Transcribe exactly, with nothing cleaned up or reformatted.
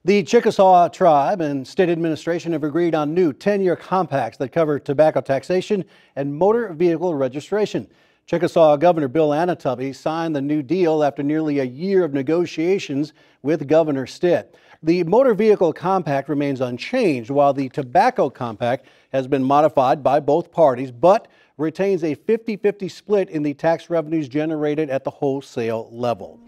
The Chickasaw tribe and state administration have agreed on new ten-year compacts that cover tobacco taxation and motor vehicle registration. Chickasaw Governor Bill Anatubby signed the new deal after nearly a year of negotiations with Governor Stitt. The motor vehicle compact remains unchanged, while the tobacco compact has been modified by both parties, but retains a fifty fifty split in the tax revenues generated at the wholesale level.